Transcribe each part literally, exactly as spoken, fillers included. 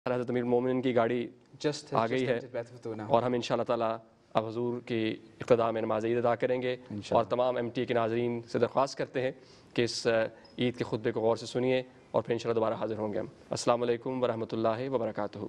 हज़रत अमीरुल मोमिनीन की गाड़ी just आ has गई just है entered Baitul Futuna. और हम इंशाअल्लाह ताला अब हुजूर की इक़्तिदा में नमाज़ ईद अदा करेंगे और तमाम एम टी के नाज़रीन से दरख्वास्त करते हैं कि इस ईद के खुतबे को गौर से सुनिए और फिर इंशाअल्लाह दोबारा हाज़िर होंगे हम। अस्सलामु अलैकुम व रहमतुल्लाहि व बरकातुहू।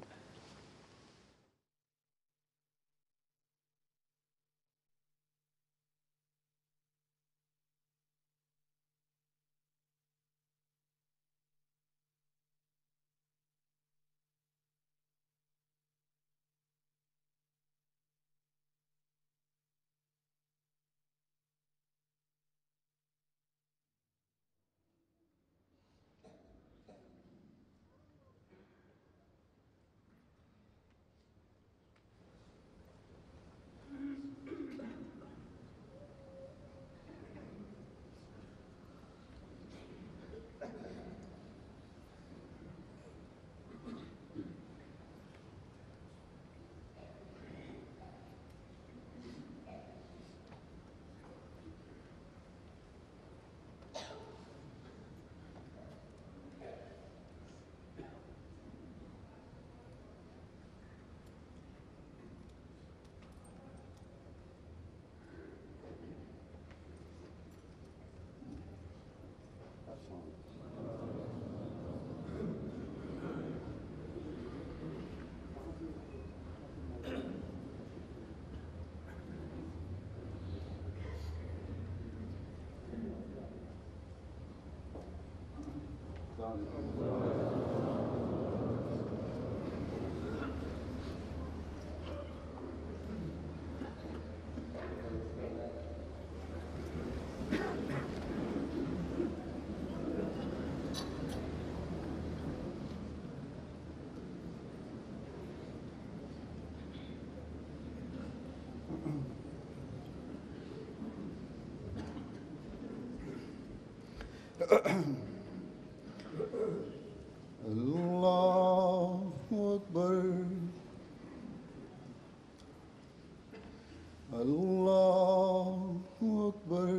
Allahu Akbar, Allahu Akbar,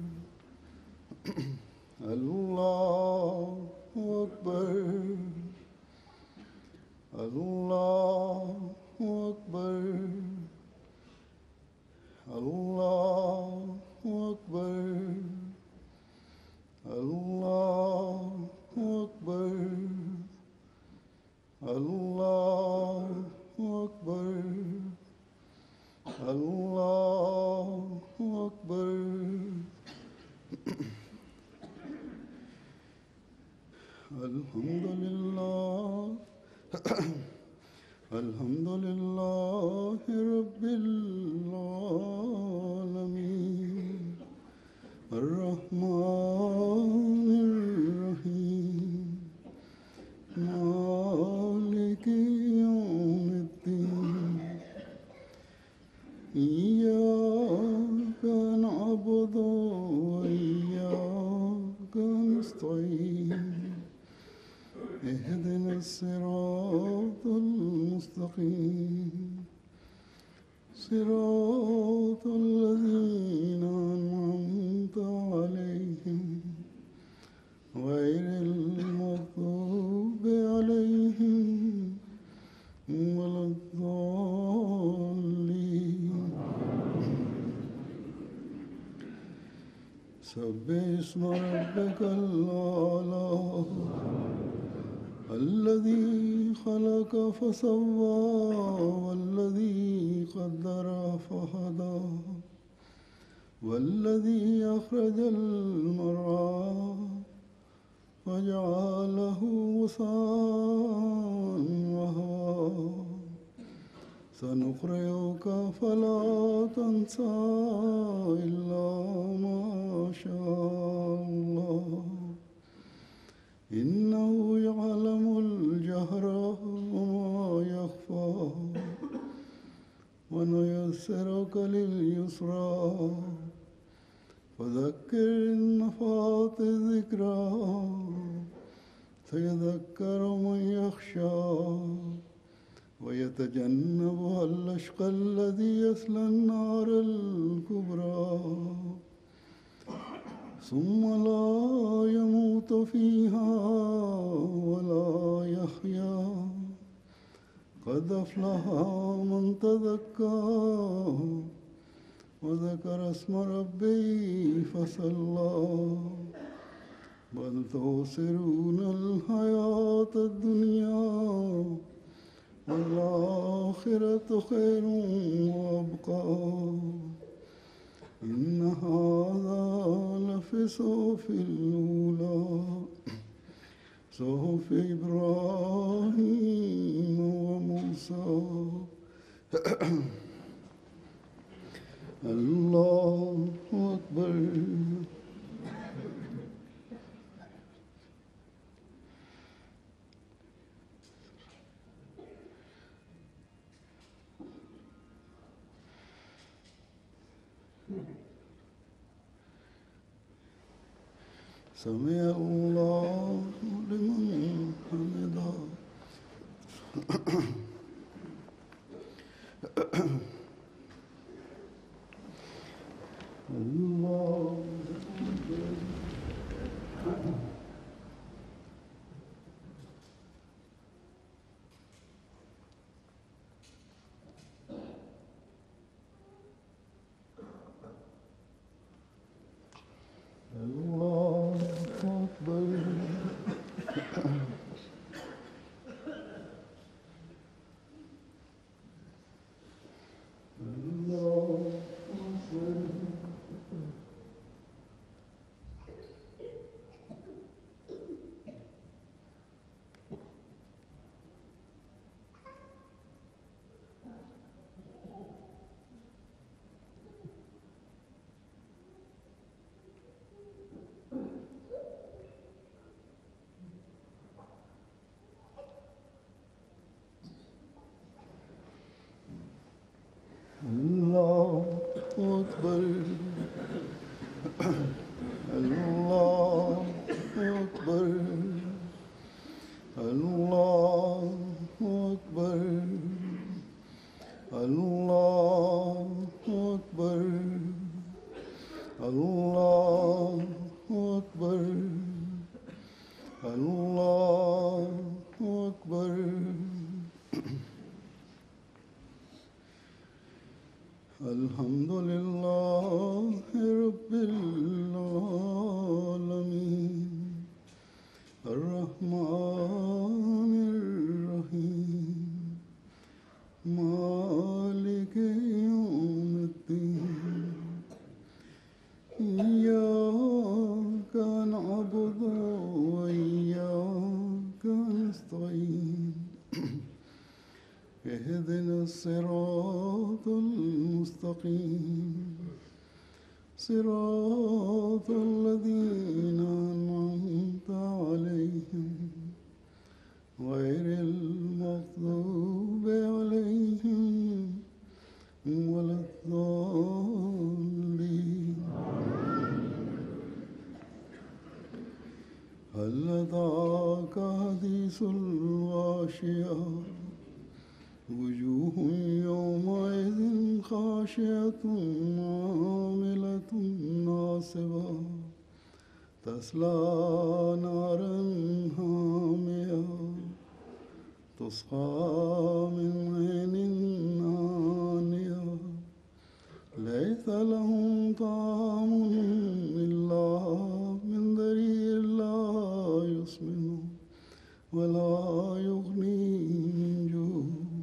Allahu Akbar, Allahu Akbar, Allahu Akbar, Allahu Akbar, Allahu Akbar, Allahu Akbar. Alhamdulillah, Alhamdulillah Rabbil Alameen, Ar-Rahmanir Rahim, Maliki Yawmiddin, Iyyaka na'budu wa iyyaka nasta'in. اهدنا الصراط المستقيم صراط الذين أنعمت عليهم غير المغضوب عليهم ولا الضالين. سبح اسم ربك الأعلى الذي خلق فسوى والذي قدر فهدى والذي أخرج المرعى فجعله غثاء أحوى. سنقرئك فلا تنسى إلا ما شاء الله إنه يعلم الجهر وما يخفى. ونيسرك لليسرى فذكر إن نفعت الذكرى سيذكر من يخشى ويتجنبها الأشقى الذي يصلى النار الكبرى ثم لا يموت فيها ولا يحيا قد أفلح من تزكى وذكر اسم ربه فصلى بل تؤثرون الحياة الدنيا والآخرة خير وأبقى إن هذا لفي صحف الأولى صحف إبراهيم وموسى الله أكبر. سمع الله لمن حمده. الله الله أكبر. الله أكبر. الله أكبر. الله أكبر. الله أكبر. الله أكبر. الله أكبر. الحمد لله رب العالمين الرحمن الرحيم مالك يوم الدين إياك نعبد وإياك نستعين اهدنا الصراط المستقيم صراط الذين أنعمت عليهم غير المغضوب عليهم ولا الضالين. هل أتاك حديث الغاشية وجوه يومئذ خاشعة عاملة ناصبة تصلى نارا حامية تسقى من عين آنية ليس لهم طعام إلا من ضريع لا يسمن ولا يغني من جوع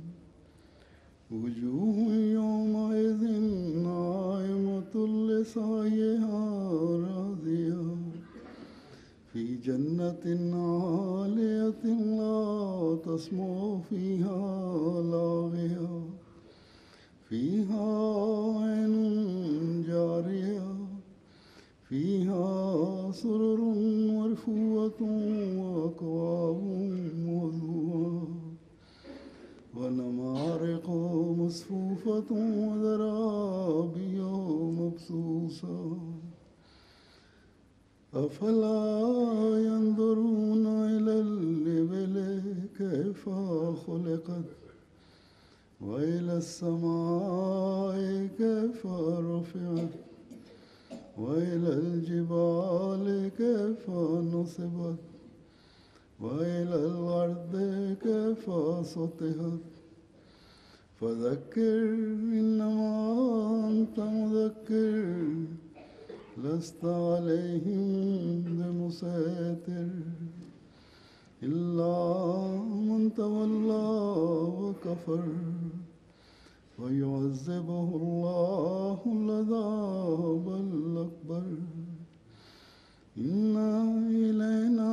وجوه يومئذ ناعمة لسعيها راضية في جنة عالية لا تسمع فيها لاغية فيها عين جارية فيها سرر مرفوعة وأكواب موضوعة ونمارق مصفوفة وزرابي مبثوثة أفلا ينظرون إلى الإبل كيف خلقت وإلى السماء كيف رفعت وإلى الجبال كيف نصبت وإلى الأرض كيف سطحت فذكر إنما أنت مذكر لست عليهم بمسيطر إلا من تولى وكفر ويعذبه الله العذاب الأكبر إن إلينا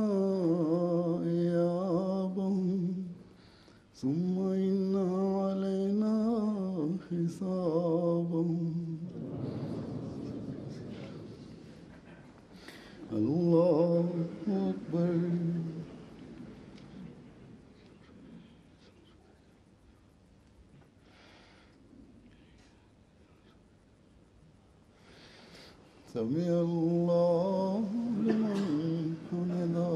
إيابهم ثم إن علينا حسابهم الله أكبر. سمع الله لمن حمده.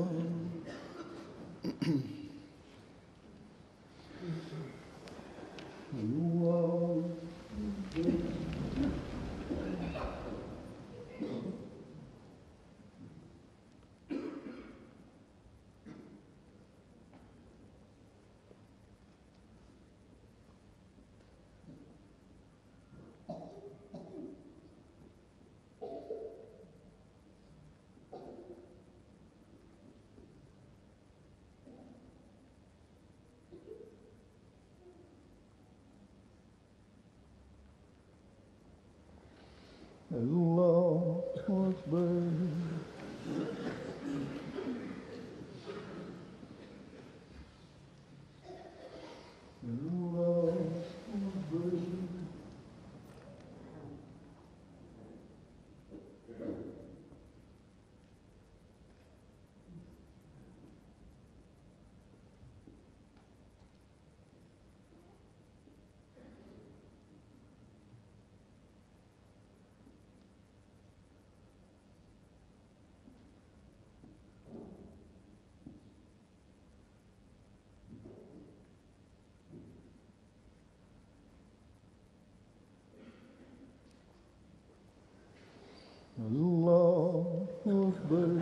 الله الله أكبر. الله أكبر. الله أكبر.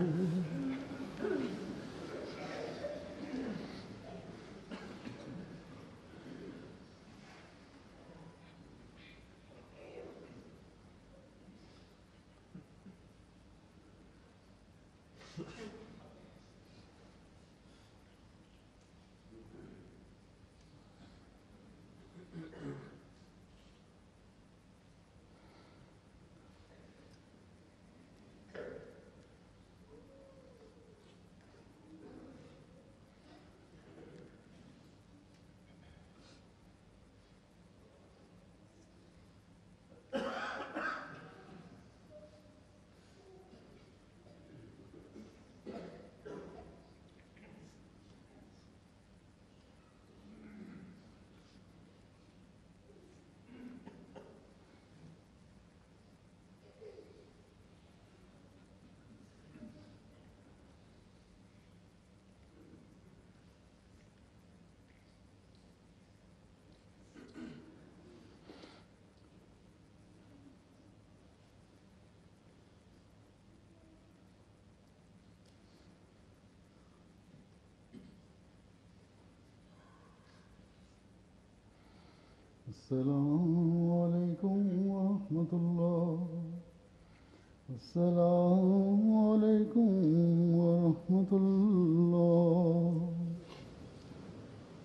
السلام عليكم ورحمة الله. السلام عليكم ورحمة الله.